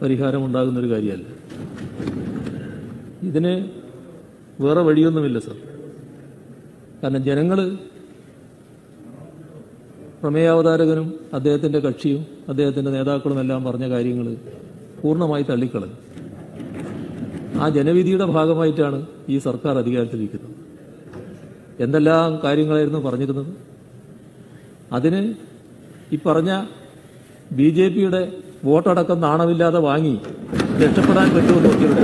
പരിഹാരമുണ്ടാകുന്നൊരു കാര്യമല്ല. ഇതിന് വേറെ വഴിയൊന്നുമില്ല സർ. കാരണം ജനങ്ങൾ പ്രമേയാവതാരകനും അദ്ദേഹത്തിൻ്റെ കക്ഷിയും അദ്ദേഹത്തിൻ്റെ നേതാക്കളും എല്ലാം പറഞ്ഞ കാര്യങ്ങൾ പൂർണ്ണമായി തള്ളിക്കളഞ്ഞു. ആ ജനവിധിയുടെ ഭാഗമായിട്ടാണ് ഈ സർക്കാർ അധികാരത്തിലിരിക്കുന്നത്. എന്തെല്ലാം കാര്യങ്ങളായിരുന്നു പറഞ്ഞിരുന്നത്? അതിന് ഈ പറഞ്ഞ BJPയുടെ വോട്ടടക്കം നാണമില്ലാതെ വാങ്ങി രക്ഷപ്പെടാൻ പറ്റുമെന്ന് നോക്കിയവിടെ.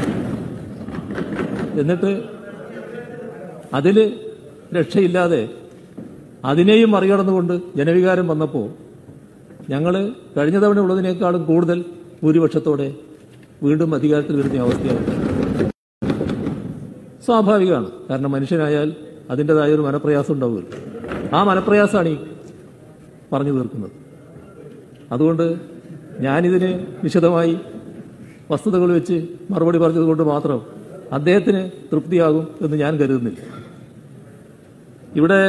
എന്നിട്ട് അതിൽ രക്ഷയില്ലാതെ അതിനെയും മറികടന്നുകൊണ്ട് ജനവികാരം വന്നപ്പോൾ ഞങ്ങൾ കഴിഞ്ഞ തവണ ഉള്ളതിനേക്കാളും കൂടുതൽ ഭൂരിപക്ഷത്തോടെ വീണ്ടും അധികാരത്തിൽ വരുന്ന അവസ്ഥയാണ്. സ്വാഭാവികമാണ്. കാരണം മനുഷ്യനായാൽ അതിൻ്റെതായ ഒരു മനപ്രയാസം ഉണ്ടാവുമല്ലോ. ആ മനപ്രയാസമാണ് ഈ പറഞ്ഞു തീർക്കുന്നത്. അതുകൊണ്ട് ഞാനിതിന് വിശദമായി വസ്തുതകൾ വെച്ച് മറുപടി പറഞ്ഞതുകൊണ്ട് മാത്രം അദ്ദേഹത്തിന് തൃപ്തിയാകും എന്ന് ഞാൻ കരുതുന്നില്ല. ഇവിടെ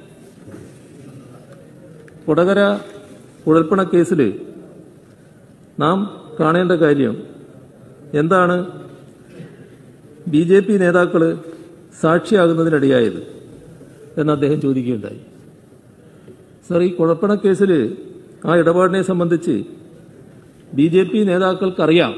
കൊടകര കുഴൽപ്പണ കേസിൽ നാം കാണേണ്ട കാര്യം എന്താണ്? BJP നേതാക്കൾ സാക്ഷിയാകുന്നതിനിടയായത് എന്ന് അദ്ദേഹം ചോദിക്കുകയുണ്ടായി. സർ, ഈ കുഴൽപ്പണ കേസിൽ ആ ഇടപാടിനെ സംബന്ധിച്ച് BJP നേതാക്കൾക്കറിയാം.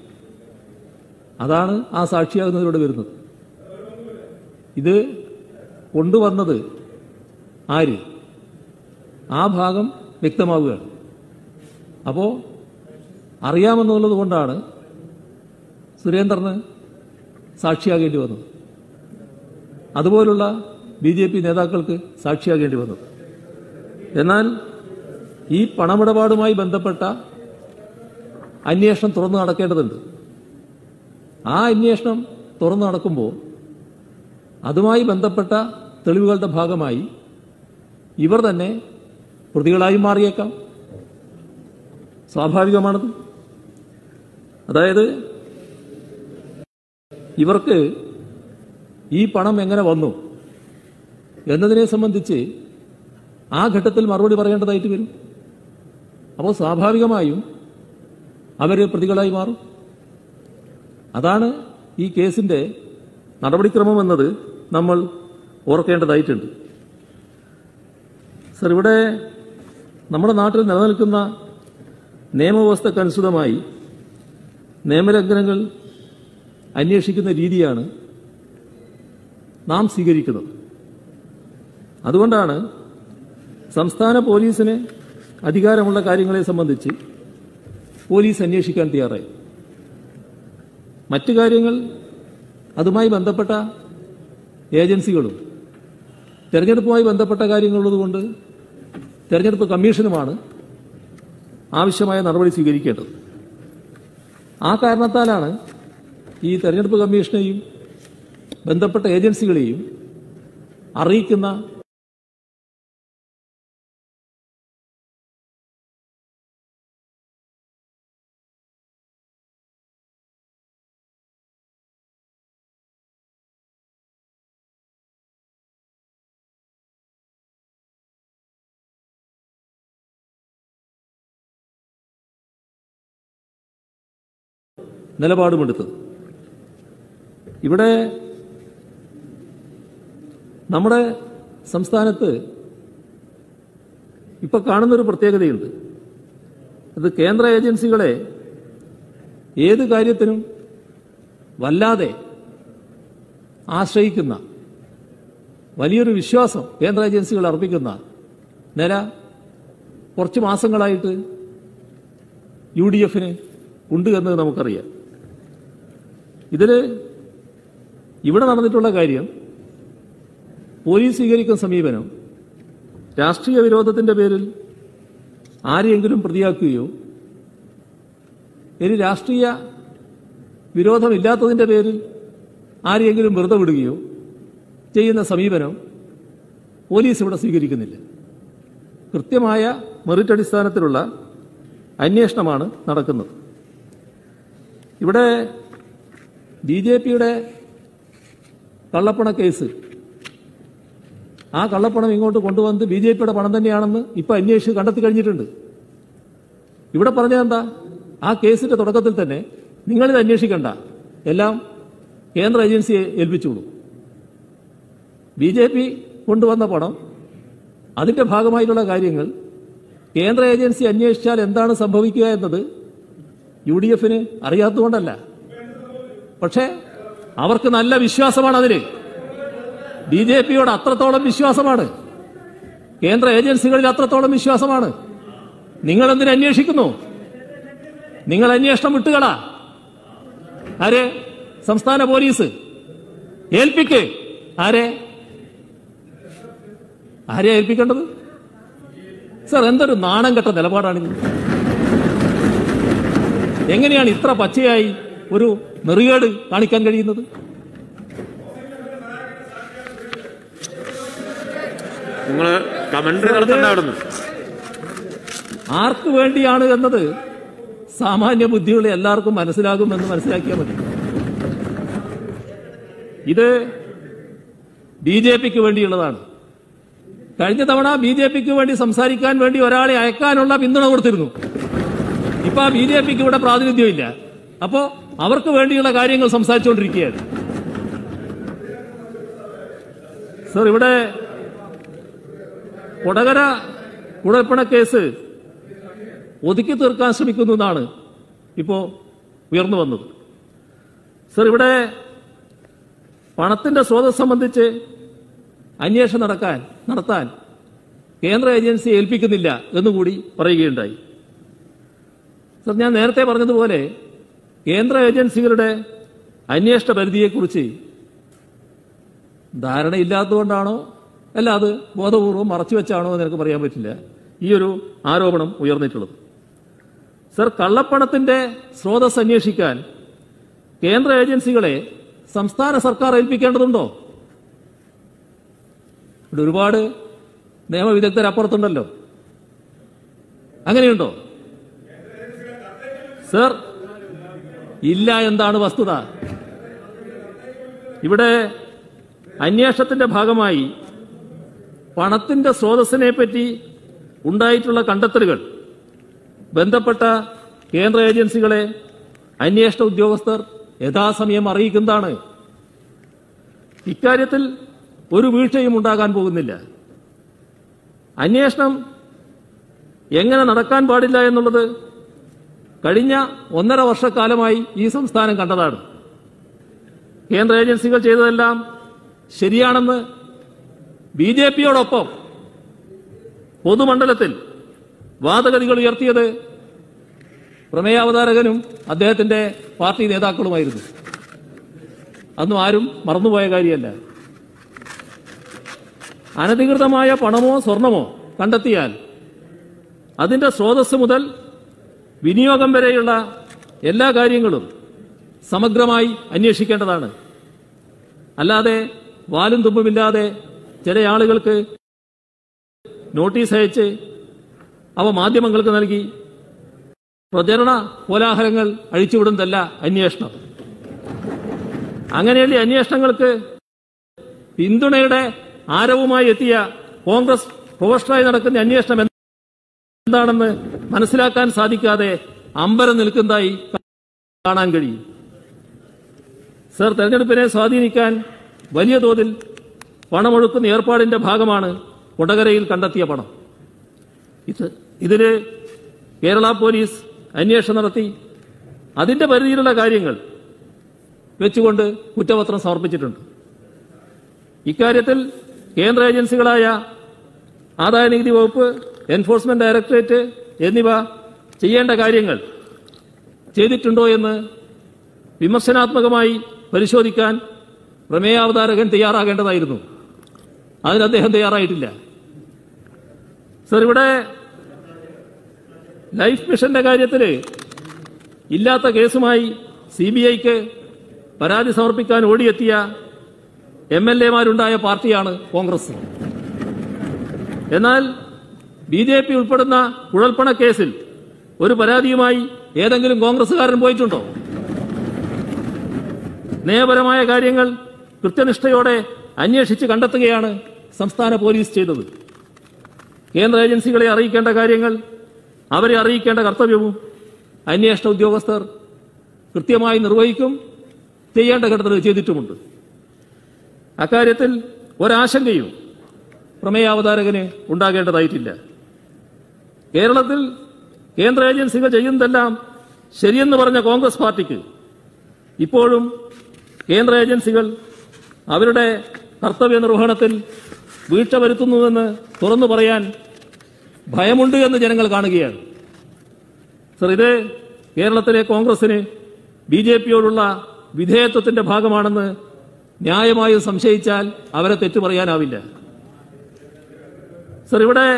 അതാണ് ആ സാക്ഷിയാകുന്നതിലൂടെ വരുന്നത്. ഇത് കൊണ്ടുവന്നത് ആര്? ആ ഭാഗം വ്യക്തമാവുകയാണ്. അപ്പോൾ അറിയാമെന്നുള്ളത് കൊണ്ടാണ് സുരേന്ദ്രന് സാക്ഷിയാകേണ്ടി വന്നത്. അതുപോലുള്ള BJP നേതാക്കൾക്ക് സാക്ഷിയാകേണ്ടി വന്നത്. എന്നാൽ ഈ പണമിടപാടുമായി ബന്ധപ്പെട്ട അന്വേഷണം തുറന്നു നടക്കേണ്ടതുണ്ട്. ആ അന്വേഷണം തുറന്നു നടക്കുമ്പോൾ അതുമായി ബന്ധപ്പെട്ട തെളിവുകളുടെ ഭാഗമായി ഇവർ തന്നെ പ്രതികളായി മാറിയേക്കാം. സ്വാഭാവികമാണത്. അതായത് ഇവർക്ക് ഈ പണം എങ്ങനെ വന്നു എന്നതിനെ സംബന്ധിച്ച് ആ ഘട്ടത്തിൽ മറുപടി പറയേണ്ടതായിട്ട് വരും. അപ്പോൾ സ്വാഭാവികമായും അവർ പ്രതികളായി മാറും. അതാണ് ഈ കേസിന്റെ നടപടിക്രമം എന്നത് നമ്മൾ ഓർക്കേണ്ടതായിട്ടുണ്ട്. സർ, ഇവിടെ നമ്മുടെ നാട്ടിൽ നിലനിൽക്കുന്ന നിയമവ്യവസ്ഥക്കനുസൃതമായി നിയമലംഘനങ്ങൾ അന്വേഷിക്കുന്ന രീതിയാണ് നാം സ്വീകരിക്കുന്നത്. അതുകൊണ്ടാണ് സംസ്ഥാന പോലീസിന് അധികാരമുള്ള കാര്യങ്ങളെ സംബന്ധിച്ച് പോലീസ് അന്വേഷിക്കാൻ തയ്യാറായി. മറ്റു കാര്യങ്ങൾ അതുമായി ബന്ധപ്പെട്ട ഏജൻസികളും തെരഞ്ഞെടുപ്പുമായി ബന്ധപ്പെട്ട കാര്യങ്ങളുള്ളതുകൊണ്ട് തെരഞ്ഞെടുപ്പ് കമ്മീഷനുമാണ് ആവശ്യമായ നടപടി സ്വീകരിക്കേണ്ടത്. ആ കാരണത്താലാണ് ഈ തെരഞ്ഞെടുപ്പ് കമ്മീഷനെയും ബന്ധപ്പെട്ട ഏജൻസികളെയും അറിയിക്കുന്ന നിലപാടുമെടുത്തത്. ഇവിടെ നമ്മുടെ സംസ്ഥാനത്ത് ഇപ്പൊ കാണുന്നൊരു പ്രത്യേകതയുണ്ട്. അത് കേന്ദ്ര ഏജൻസികളെ ഏത് കാര്യത്തിനും വല്ലാതെ ആശ്രയിക്കുന്ന വലിയൊരു വിശ്വാസം കേന്ദ്ര ഏജൻസികൾ അർപ്പിക്കുന്ന നില കുറച്ച് മാസങ്ങളായിട്ട് UDF-ന് ഉണ്ട് എന്നത് നമുക്കറിയാം. ഇവിടെ നടന്നിട്ടുള്ള കാര്യം പോലീസ് സ്വീകരിക്കുന്ന സമീപനം രാഷ്ട്രീയ വിരോധത്തിന്റെ പേരിൽ ആരെയെങ്കിലും പ്രതിയാക്കുകയോ ഇനി രാഷ്ട്രീയ വിരോധമില്ലാത്തതിന്റെ പേരിൽ ആരെയെങ്കിലും വെറുതെ വിടുകയോ ചെയ്യുന്ന സമീപനം പോലീസ് ഇവിടെ സ്വീകരിക്കുന്നില്ല. കൃത്യമായ മെറിറ്റ് അടിസ്ഥാനത്തിലുള്ള അന്വേഷണമാണ് നടക്കുന്നത്. ഇവിടെ BJPയുടെ കള്ളപ്പണ കേസ്, ആ കള്ളപ്പണം ഇങ്ങോട്ട് കൊണ്ടുവന്ന് BJPയുടെ പണം തന്നെയാണെന്ന് ഇപ്പൊ അന്വേഷിച്ച് കണ്ടെത്തി കഴിഞ്ഞിട്ടുണ്ട്. ഇവിടെ പറഞ്ഞതെന്താ? ആ കേസിന്റെ തുടക്കത്തിൽ തന്നെ നിങ്ങളിത് അന്വേഷിക്കണ്ട, എല്ലാം കേന്ദ്ര ഏജൻസിയെ ഏൽപ്പിച്ചുകൊള്ളൂ. BJP കൊണ്ടുവന്ന പണം, അതിന്റെ ഭാഗമായിട്ടുള്ള കാര്യങ്ങൾ കേന്ദ്ര ഏജൻസി അന്വേഷിച്ചാൽ എന്താണ് സംഭവിക്കുക എന്നത് UDF-ന് അറിയാത്തതുകൊണ്ടല്ല. പക്ഷേ അവർക്ക് നല്ല വിശ്വാസമാണ്. അതിന് BJP-യോട് അത്രത്തോളം വിശ്വാസമാണ്, കേന്ദ്ര ഏജൻസികളിൽ അത്രത്തോളം വിശ്വാസമാണ്. നിങ്ങൾ എന്തിനു അന്വേഷിക്കുന്നു? നിങ്ങൾ അന്വേഷണം വിട്ടുകളാ. ആരെ? സംസ്ഥാന പോലീസ് ഏൽപ്പിക്ക്. ആരെ ഏൽപ്പിക്കേണ്ടത്? സർ, എന്തൊരു നാണം കെട്ട നിലപാടാണിത്. എങ്ങനെയാണ് ഇത്ര പച്ചയായി ഒരു നെറികേട് കാണിക്കാൻ കഴിയുന്നത്? ആർക്ക് വേണ്ടിയാണ് എന്നത് സാമാന്യ ബുദ്ധിയുള്ള എല്ലാവർക്കും മനസ്സിലാകുമെന്ന് മനസ്സിലാക്കിയാൽ മതി. ഇത് BJP-ക്ക് വേണ്ടിയുള്ളതാണ്. കഴിഞ്ഞ തവണ BJP-ക്ക് വേണ്ടി സംസാരിക്കാൻ വേണ്ടി ഒരാളെ അയക്കാനുള്ള പിന്തുണ കൊടുത്തിരുന്നു. ഇപ്പൊ BJP-ക്ക് ഇവിടെ പ്രാതിനിധ്യമില്ല. അപ്പോ അവർക്ക് വേണ്ടിയുള്ള കാര്യങ്ങൾ സംസാരിച്ചുകൊണ്ടിരിക്കുകയാണ്. സർ, ഇവിടെ കൊടകര കുഴൽപ്പണ കേസ് ഒതുക്കി തീർക്കാൻ ശ്രമിക്കുന്നു എന്നാണ് ഇപ്പോ ഉയർന്നു വന്നത്. സർ, ഇവിടെ പണത്തിന്റെ സ്രോതസ് സംബന്ധിച്ച് അന്വേഷണം നടത്താൻ കേന്ദ്ര ഏജൻസിയെ ഏൽപ്പിക്കുന്നില്ല എന്നുകൂടി പറയുകയുണ്ടായി. സർ, ഞാൻ നേരത്തെ പറഞ്ഞതുപോലെ കേന്ദ്ര ഏജൻസികളുടെ അന്വേഷണ പരിധിയെക്കുറിച്ച് ധാരണയില്ലാത്തതുകൊണ്ടാണോ അല്ല അത് ബോധപൂർവം മറച്ചുവെച്ചാണോ എന്ന് എനിക്ക് പറയാൻ പറ്റില്ല ഈ ഒരു ആരോപണം ഉയർന്നിട്ടുള്ളത്. സർ, കള്ളപ്പണത്തിന്റെ സ്രോതസ് അന്വേഷിക്കാൻ കേന്ദ്ര ഏജൻസികളെ സംസ്ഥാന സർക്കാർ ഏൽപ്പിക്കേണ്ടതുണ്ടോ? ഇവിടെ ഒരുപാട് നിയമവിദഗ്ധരപ്പുറത്തുണ്ടല്ലോ. അങ്ങനെയുണ്ടോ? സർ, ഇല്ല എന്താണ് വസ്തുത. ഇവിടെ അന്വേഷണത്തിന്റെ ഭാഗമായി പണത്തിന്റെ സ്രോതസ്സിനെ പറ്റി ഉണ്ടായിട്ടുള്ള കണ്ടെത്തലുകൾ ബന്ധപ്പെട്ട കേന്ദ്ര ഏജൻസികളെ അന്വേഷണ ഉദ്യോഗസ്ഥർ യഥാസമയം അറിയിക്കുന്നതാണ്. ഇക്കാര്യത്തിൽ ഒരു വീഴ്ചയും ഉണ്ടാകാൻ പോകുന്നില്ല. അന്വേഷണം എങ്ങനെ നടക്കാൻ പാടില്ല എന്നുള്ളത് കഴിഞ്ഞ 1.5 വർഷക്കാലമായി ഈ സംസ്ഥാനം കണ്ടതാണ്. കേന്ദ്ര ഏജൻസികൾ ചെയ്തതെല്ലാം ശരിയാണെന്ന് BJP-യോടൊപ്പം പൊതുമണ്ഡലത്തിൽ വാദഗതികൾ ഉയർത്തിയത് പ്രമേയാവതാരകനും അദ്ദേഹത്തിന്റെ പാർട്ടി നേതാക്കളുമായിരുന്നു. അന്നും ആരും മറന്നുപോയ കാര്യമല്ല. അനധികൃതമായ പണമോ സ്വർണമോ കണ്ടെത്തിയാൽ അതിന്റെ സ്രോതസ് മുതൽ വിനിയോഗം വരെയുള്ള എല്ലാ കാര്യങ്ങളും സമഗ്രമായി അന്വേഷിക്കേണ്ടതാണ്. അല്ലാതെ വാലും തുമ്പുമില്ലാതെ ചില ആളുകൾക്ക് നോട്ടീസ് അയച്ച് അവ മാധ്യമങ്ങൾക്ക് നൽകി പ്രചരണ കോലാഹലങ്ങൾ അഴിച്ചുവിടുന്നതല്ല അന്വേഷണം. അങ്ങനെയല്ലേ അന്വേഷണങ്ങൾക്ക് പിന്തുണയുടെ ആരവുമായി എത്തിയ കോൺഗ്രസ് പ്രൊഫഷണലായി നടക്കുന്ന അന്വേഷണം എന്താണെന്ന് മനസ്സിലാക്കാൻ സാധിക്കാതെ അമ്പരം നിൽക്കുന്നതായി കാണാൻ കഴിയും. സർ, തെരഞ്ഞെടുപ്പിനെ സ്വാധീനിക്കാൻ വലിയ തോതിൽ പണമൊഴുക്കുന്ന ഏർപ്പാടിന്റെ ഭാഗമാണ് കൊടകരയിൽ കണ്ടെത്തിയ പണം. ഇതിന് കേരള പോലീസ് അന്വേഷണം നടത്തി അതിന്റെ പരിധിയിലുള്ള കാര്യങ്ങൾ വെച്ചുകൊണ്ട് കുറ്റപത്രം സമർപ്പിച്ചിട്ടുണ്ട്. ഇക്കാര്യത്തിൽ കേന്ദ്ര ഏജൻസികളായ ആദായനികുതി വകുപ്പ്, എൻഫോഴ്സ്മെന്റ് ഡയറക്ടറേറ്റ് എന്നിവ ചെയ്യേണ്ട കാര്യങ്ങൾ ചെയ്തിട്ടുണ്ടോ എന്ന് വിമർശനാത്മകമായി പരിശോധിക്കാൻ പ്രമേയാവതാരകൻ തയ്യാറാകേണ്ടതായിരുന്നു. അതിന് അദ്ദേഹം തയ്യാറായിട്ടില്ല. സർ, ഇവിടെ ലൈഫ് മിഷന്റെ കാര്യത്തിൽ ഇല്ലാത്ത കേസുമായി CBI-ക്ക് പരാതി സമർപ്പിക്കാൻ ഓടിയെത്തിയ MLA-മാരുണ്ടായ പാർട്ടിയാണ് കോൺഗ്രസ്. എന്നാൽ BJP ഉൾപ്പെടുന്ന കുഴൽപ്പണ കേസിൽ ഒരു പരാതിയുമായി ഏതെങ്കിലും കോൺഗ്രസുകാരൻ പോയിട്ടുണ്ടോ? നിയമപരമായ കാര്യങ്ങൾ കൃത്യനിഷ്ഠയോടെ അന്വേഷിച്ച് കണ്ടെത്തുകയാണ് സംസ്ഥാന പോലീസ് ചെയ്തത്. കേന്ദ്ര ഏജൻസികളെ അറിയിക്കേണ്ട കാര്യങ്ങൾ അവരെ അറിയിക്കേണ്ട കർത്തവ്യവും അന്വേഷണ ഉദ്യോഗസ്ഥർ കൃത്യമായി നിർവഹിക്കും, ചെയ്യേണ്ട ഘട്ടത്തിൽ ചെയ്തിട്ടുമുണ്ട്. അക്കാര്യത്തിൽ ഒരാശങ്കയും പ്രമേയാവതാരകന് ഉണ്ടാകേണ്ടതായിട്ടില്ല. കേരളത്തിൽ കേന്ദ്ര ഏജൻസികൾ ചെയ്യുന്നതെല്ലാം ശരിയെന്ന് പറഞ്ഞ കോൺഗ്രസ് പാർട്ടിക്ക് ഇപ്പോഴും കേന്ദ്ര ഏജൻസികൾ അവരുടെ കർത്തവ്യ നിർവഹണത്തിൽ വീഴ്ച വരുത്തുന്നുവെന്ന് തുറന്നു പറയാൻ ഭയമുണ്ട് എന്ന് ജനങ്ങൾ കാണുകയാണ്. സർ, ഇത് കേരളത്തിലെ കോൺഗ്രസിന് ബി.ജെ.പിയോടുള്ള വിധേയത്വത്തിന്റെ ഭാഗമാണെന്ന് ന്യായമായും സംശയിച്ചാൽ അവരെ തെറ്റു പറയാനാവില്ല. സർ, ഇവിടെ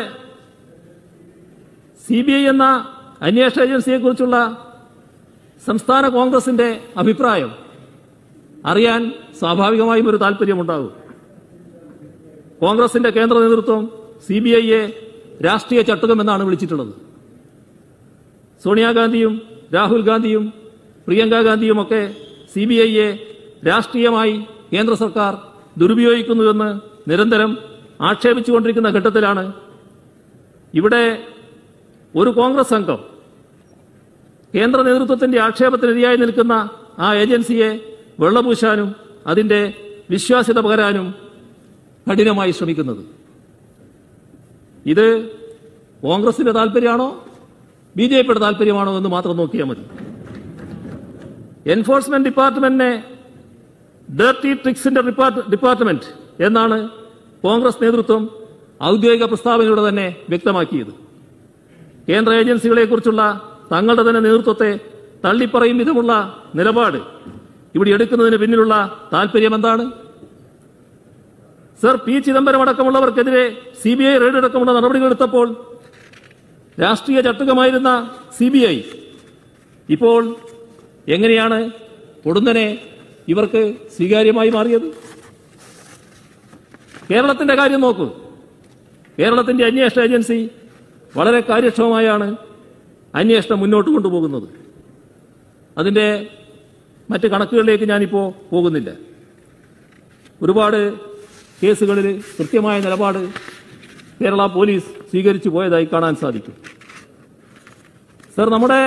CBI എന്ന അന്വേഷണ ഏജൻസിയെക്കുറിച്ചുള്ള സംസ്ഥാന കോൺഗ്രസിന്റെ അഭിപ്രായം അറിയാൻ സ്വാഭാവികമായും ഒരു താൽപര്യമുണ്ടാകും. കോൺഗ്രസിന്റെ കേന്ദ്ര നേതൃത്വം CBIയെ രാഷ്ട്രീയ ചട്ടുകമെന്നാണ് വിളിച്ചിട്ടുള്ളത്. സോണിയാഗാന്ധിയും രാഹുൽ ഗാന്ധിയും പ്രിയങ്ക ഗാന്ധിയുമൊക്കെ CBIയെ രാഷ്ട്രീയമായി കേന്ദ്ര സർക്കാർ ദുരുപയോഗിക്കുന്നുവെന്ന് നിരന്തരം ആക്ഷേപിച്ചുകൊണ്ടിരിക്കുന്ന ഘട്ടത്തിലാണ് ഇവിടെ ഒരു കോൺഗ്രസ് അംഗം കേന്ദ്ര നേതൃത്വത്തിന്റെ ആക്ഷേപത്തിനെതിരായി നിൽക്കുന്ന ആ ഏജൻസിയെ വെള്ളപൂശാനും അതിന്റെ വിശ്വാസ്യത പകരാനും കഠിനമായി ശ്രമിക്കുന്നത്. ഇത് കോൺഗ്രസിന്റെ താൽപര്യമാണോ ബി.ജെ.പിയുടെ താൽപര്യമാണോ എന്ന് മാത്രം നോക്കിയാൽ മതി. എൻഫോഴ്സ്മെന്റ് ഡിപ്പാർട്ട്മെന്റിനെ ഡർട്ടി ട്രിക്സിന്റെ ഡിപ്പാർട്ട്മെന്റ് എന്നാണ് കോൺഗ്രസ് നേതൃത്വം ഔദ്യോഗിക പ്രസ്താവനയിലൂടെ തന്നെ വ്യക്തമാക്കിയത്. കേന്ദ്ര ഏജൻസികളെക്കുറിച്ചുള്ള തങ്ങളുടെ തന്നെ നേതൃത്വത്തെ തള്ളിപ്പറയും വിധമുള്ള നിലപാട് ഇവിടെ എടുക്കുന്നതിന് പിന്നിലുള്ള താൽപര്യം എന്താണ്? സർ, പി ചിദംബരം അടക്കമുള്ളവർക്കെതിരെ CBI റെയ്ഡ് അടക്കമുള്ള നടപടികളെടുത്തപ്പോൾ രാഷ്ട്രീയ ചട്ടുകമായിരുന്ന CBI ഇപ്പോൾ എങ്ങനെയാണ് പൊടുന്നനെ ഇവർക്ക് സ്വീകാര്യമായി മാറിയത്? കേരളത്തിന്റെ കാര്യം നോക്കൂ. കേരളത്തിന്റെ അന്വേഷണ ഏജൻസി വളരെ കാര്യക്ഷമമായാണ് അന്വേഷണം മുന്നോട്ട് കൊണ്ടുപോകുന്നത്. അതിന്റെ മറ്റ് കണക്കുകളിലേക്ക് ഞാനിപ്പോൾ പോകുന്നില്ല. ഒരുപാട് കേസുകളിൽ കൃത്യമായ നിലപാട് കേരള പോലീസ് സ്വീകരിച്ചു പോയതായി കാണാൻ സാധിക്കും. സർ, നമ്മുടെ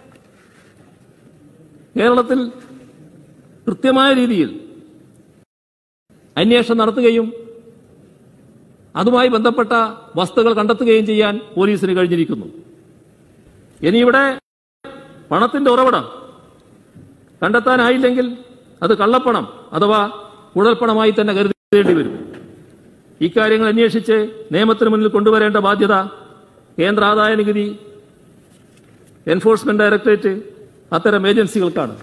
കേരളത്തിൽ കൃത്യമായ രീതിയിൽ അന്വേഷണം നടത്തുകയും അതുമായി ബന്ധപ്പെട്ട വസ്തുക്കൾ കണ്ടെത്തുകയും ചെയ്യാൻ പോലീസിന് കഴിഞ്ഞിരിക്കുന്നു. ഇനി ഇവിടെ പണത്തിന്റെ ഉറവിടം കണ്ടെത്താനായില്ലെങ്കിൽ അത് കള്ളപ്പണം അഥവാ കുഴൽപ്പണമായി തന്നെ കരുതേണ്ടി വരും. ഇക്കാര്യങ്ങൾ അന്വേഷിച്ച് നിയമത്തിന് മുന്നിൽ കൊണ്ടുവരേണ്ട ബാധ്യത കേന്ദ്ര ആദായ നികുതി, എൻഫോഴ്സ്മെന്റ് ഡയറക്ടറേറ്റ് അത്തരം ഏജൻസികൾക്കാണ്.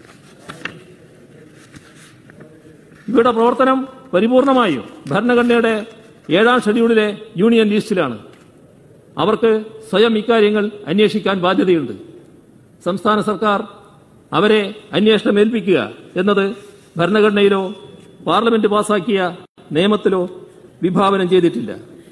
ഇവരുടെ പ്രവർത്തനം പരിപൂർണമായും ഭരണഘടനയുടെ 7ാം ഷെഡ്യൂളിലെ യൂണിയൻ ലിസ്റ്റിലാണ്. അവർക്ക് സ്വയം ഇക്കാര്യങ്ങൾ അന്വേഷിക്കാൻ ബാധ്യതയുണ്ട്. സംസ്ഥാന സർക്കാർ അവരെ അന്വേഷണം ഏൽപ്പിക്കുക എന്നത് ഭരണഘടനയിലോ പാർലമെന്റ് പാസാക്കിയ നിയമത്തിലോ വിഭാവനം ചെയ്തിട്ടില്ല.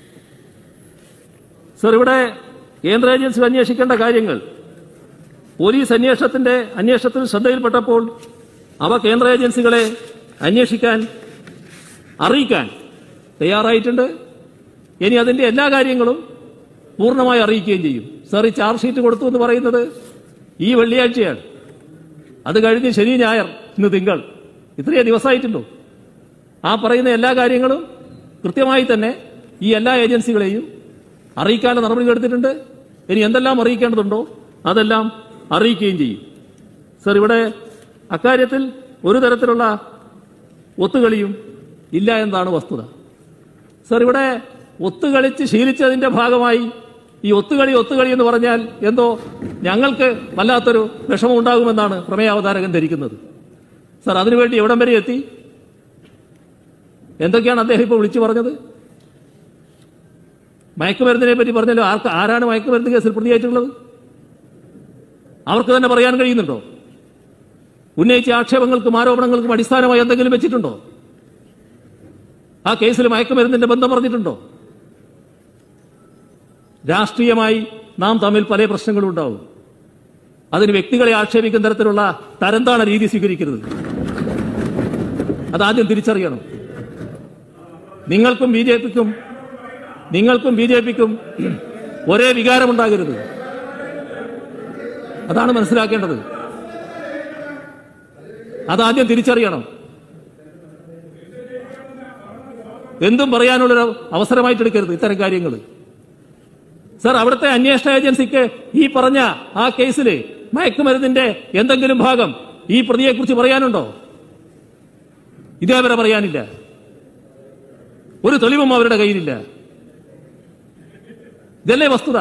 സർ, ഇവിടെ കേന്ദ്ര ഏജൻസികൾ അന്വേഷിക്കേണ്ട കാര്യങ്ങൾ പോലീസ് അന്വേഷണത്തിൽ ശ്രദ്ധയിൽപ്പെട്ടപ്പോൾ അവ കേന്ദ്ര ഏജൻസികളെ അറിയിക്കാൻ തയ്യാറായിട്ടുണ്ട്. ഇനി അതിന്റെ എല്ലാ കാര്യങ്ങളും പൂർണ്ണമായി അറിയിക്കുകയും ചെയ്യും. സർ, ഈ ചാർജ് ഷീറ്റ് കൊടുത്തു എന്ന് പറയുന്നത് ഈ വെള്ളിയാഴ്ചയാണ്. അത് കഴിഞ്ഞ് ശനി, ഞായർ, ഇന്ന് തിങ്കൾ, ഇത്രയേ ദിവസമായിട്ടുള്ളൂ. ആ പറയുന്ന എല്ലാ കാര്യങ്ങളും കൃത്യമായി തന്നെ ഈ എല്ലാ ഏജൻസികളെയും അറിയിക്കാനുള്ള നടപടികൾ എടുത്തിട്ടുണ്ട്. ഇനി എന്തെല്ലാം അറിയിക്കേണ്ടതുണ്ടോ അതെല്ലാം അറിയിക്കുകയും ചെയ്യും. സർ, ഇവിടെ അക്കാര്യത്തിൽ ഒരു തരത്തിലുള്ള ഒത്തുകളിയും ഇല്ല എന്നതാണ് വസ്തുത. സർ, ഇവിടെ ഒത്തുകളിച്ച് ശീലിച്ചതിന്റെ ഭാഗമായി ഈ ഒത്തുകളി എന്ന് പറഞ്ഞാൽ എന്തോ ഞങ്ങൾക്ക് വല്ലാത്തൊരു വിഷമം ഉണ്ടാകുമെന്നാണ് പ്രമേയാവതാരകൻ ധരിക്കുന്നത്. സർ, അതിനുവേണ്ടി എവിടം വരെ എത്തി? എന്തൊക്കെയാണ് അദ്ദേഹം ഇപ്പോൾ വിളിച്ചു പറഞ്ഞത്? മയക്കുമരുന്നിനെ പറ്റി പറഞ്ഞല്ലോ. ആരാണ് മയക്കുമരുന്ന് കേസിൽ പ്രതിയായിട്ടുള്ളത്? അവർക്ക് തന്നെ പറയാൻ കഴിയുന്നുണ്ടോ? ഉന്നയിച്ച ആക്ഷേപങ്ങൾക്കും ആരോപണങ്ങൾക്കും അടിസ്ഥാനമായി എന്തെങ്കിലും വെച്ചിട്ടുണ്ടോ? ആ കേസിൽ മയക്കുമരുന്നിന്റെ ബന്ധം പറഞ്ഞിട്ടുണ്ടോ? രാഷ്ട്രീയമായി നാം തമ്മിൽ പല പ്രശ്നങ്ങളും ഉണ്ടാവും. അതിന് വ്യക്തികളെ ആക്ഷേപിക്കുന്ന തരത്തിലുള്ള തരംതാണ രീതി സ്വീകരിക്കരുത്. അതാദ്യം തിരിച്ചറിയണം. നിങ്ങൾക്കും ബി ജെ പിക്കും ഒരേ വികാരമുണ്ടാകരുത്. അതാണ് മനസ്സിലാക്കേണ്ടത്. അതാദ്യം തിരിച്ചറിയണം. എന്തും പറയാനുള്ളൊരു അവസരമായിട്ട് എടുക്കരുത് ഇത്തരം കാര്യങ്ങൾ. സർ, അവിടുത്തെ അന്വേഷണ ഏജൻസിക്ക് ഈ പറഞ്ഞ ആ കേസിൽ മയക്കുമരുന്നിന്റെ എന്തെങ്കിലും ഭാഗം ഈ പ്രതിയെക്കുറിച്ച് പറയാനുണ്ടോ? ഇതേവരെ പറയാനില്ല. ഒരു തെളിവും അവരുടെ കയ്യിലില്ല. ഇതല്ലേ വസ്തുത?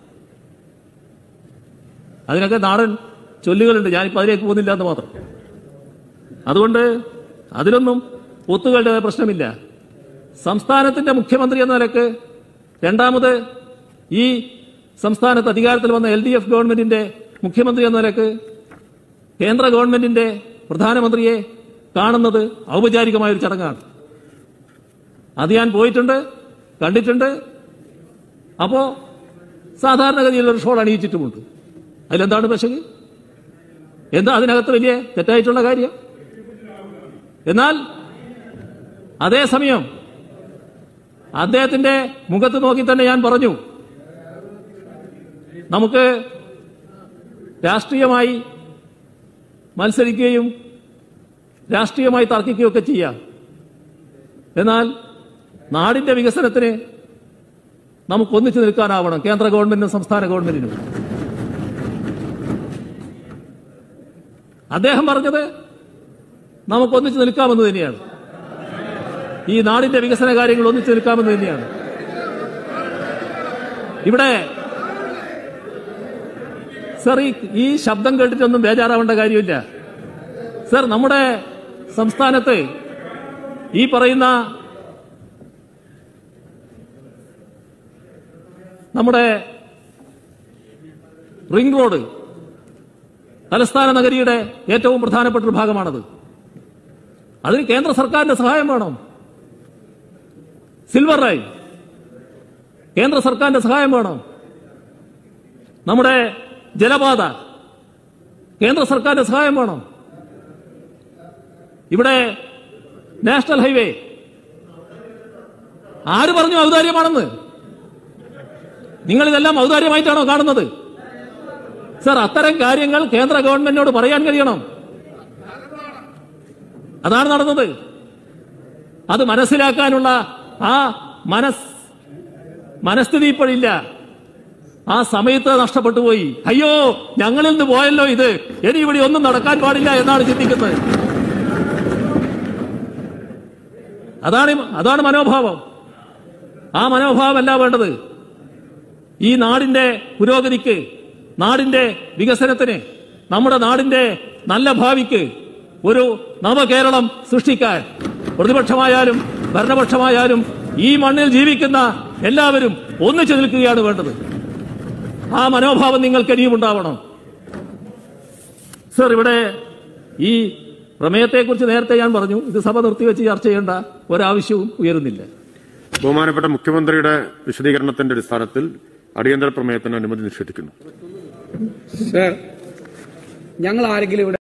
അതിനൊക്കെ നാടൻ ചൊല്ലുകളുണ്ട്, ഞാനിപ്പോൾ അതിലേക്ക് പോകുന്നില്ല എന്ന് മാത്രം. അതുകൊണ്ട് അതിലൊന്നും ഒത്തുകളുടെ പ്രശ്നമില്ല. സംസ്ഥാനത്തിന്റെ മുഖ്യമന്ത്രി എന്ന നിലക്ക് രണ്ടാമത് ഈ സംസ്ഥാനത്ത് അധികാരത്തിൽ വന്ന LDF ഗവൺമെന്റിന്റെ മുഖ്യമന്ത്രി എന്ന നിലക്ക് കേന്ദ്ര ഗവൺമെന്റിന്റെ പ്രധാനമന്ത്രിയെ കാണുന്നത് ഔപചാരികമായൊരു ചടങ്ങാണ്. അത് ഞാൻ പോയിട്ടുണ്ട്, കണ്ടിട്ടുണ്ട്. അപ്പോ സാധാരണഗതിയിലുള്ളൊരു ഷോൾ അണിയിച്ചിട്ടുമുണ്ട്. അതിലെന്താണ് പശക്? എന്താ അതിനകത്ത് വലിയ തെറ്റായിട്ടുള്ള കാര്യം? എന്നാൽ അതേസമയം അദ്ദേഹത്തിന്റെ മുഖത്ത് നോക്കി തന്നെ ഞാൻ പറഞ്ഞു, നമുക്ക് രാഷ്ട്രീയമായി മത്സരിക്കുകയും രാഷ്ട്രീയമായി തർക്കിക്കുകയൊക്കെ ചെയ്യാം. എന്നാൽ നാടിന്റെ വികസനത്തിന് നമുക്കൊന്നിച്ചു നിൽക്കാനാവണം, കേന്ദ്ര ഗവൺമെന്റിനും സംസ്ഥാന ഗവൺമെന്റിനും. അദ്ദേഹം പറഞ്ഞത് നമുക്കൊന്നിച്ചു നിൽക്കാമെന്ന് തന്നെയാണ്. ഈ നാടിന്റെ വികസന കാര്യങ്ങൾ ഒന്നിച്ചു നിൽക്കാമെന്ന് തന്നെയാണ്. ഇവിടെ സർ, ഈ ശബ്ദം കേട്ടിട്ടൊന്നും ബേജാറാവേണ്ട കാര്യമില്ല. സർ, നമ്മുടെ സംസ്ഥാനത്ത് ഈ പറയുന്ന നമ്മുടെ റിംഗ് റോഡ് തലസ്ഥാന നഗരിയുടെ ഏറ്റവും പ്രധാനപ്പെട്ട ഒരു ഭാഗമാണത്. അതിന് കേന്ദ്ര സർക്കാരിന്റെ സഹായം വേണം. സിൽവർ ലൈൻ കേന്ദ്ര സർക്കാരിന്റെ സഹായം വേണം. നമ്മുടെ ജലപാത കേന്ദ്ര സർക്കാരിന്റെ സഹായം വേണം. ഇവിടെ നാഷണൽ ഹൈവേ ആര് പറഞ്ഞു ഔദാര്യമാണെന്ന്? നിങ്ങളിതെല്ലാം ഔദാര്യമായിട്ടാണോ കാണുന്നത്? സർ, അത്തരം കാര്യങ്ങൾ കേന്ദ്ര ഗവൺമെന്റിനോട് പറയാൻ കഴിയണം. അതാണ് നടന്നത്. അത് മനസ്സിലാക്കാനുള്ള ആ മനസ്ഥിതി ഇപ്പോഴില്ല. ആ സമയത്ത് നഷ്ടപ്പെട്ടു പോയി. അയ്യോ, ഞങ്ങളിൽ നിന്ന് പോയല്ലോ ഇത്, ഇനി ഇവിടെ ഒന്നും നടക്കാൻ പാടില്ല എന്നാണ് ചിന്തിക്കുന്നത്. അതാണ് മനോഭാവം. ആ മനോഭാവമല്ല വേണ്ടത്. ഈ നാടിന്റെ പുരോഗതിക്ക്, നാടിന്റെ വികസനത്തിന്, നമ്മുടെ നാടിന്റെ നല്ല ഭാവിക്ക് ഒരു നവകേരളം സൃഷ്ടിക്കാൻ പ്രതിപക്ഷമായാലും ഭരണപക്ഷമായാലും ഈ മണ്ണിൽ ജീവിക്കുന്ന എല്ലാവരും ഒന്നിച്ചു നിൽക്കുകയാണ് വേണ്ടത്. ആ മനോഭാവം നിങ്ങൾക്ക് ഇനിയും ഉണ്ടാവണം. സർ, ഇവിടെ ഈ പ്രമേയത്തെക്കുറിച്ച് നേരത്തെ ഞാൻ പറഞ്ഞു, ഇത് സഭ നിർത്തിവെച്ച് ചർച്ച ചെയ്യേണ്ട ഒരാവശ്യവും ഉയരുന്നില്ല. ബഹുമാനപ്പെട്ട മുഖ്യമന്ത്രിയുടെ വിശദീകരണത്തിന്റെ അടിസ്ഥാനത്തിൽ അടിയന്തര പ്രമേയത്തിന് അനുമതി നിഷേധിക്കുന്നു. സർ, ഞങ്ങൾ ആരെങ്കിലും ഇവിടെ